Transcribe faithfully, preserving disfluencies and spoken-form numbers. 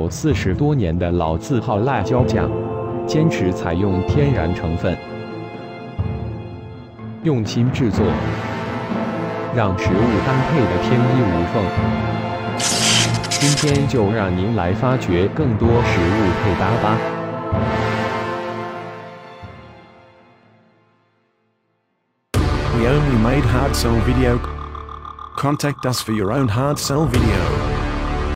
有四十多年的老字号辣椒酱，坚持采用天然成分，用心制作，让食物搭配的天衣无缝。今天就让您来发掘更多食物配搭吧。 We only made hard sell video. Contact us for your own hard sell video.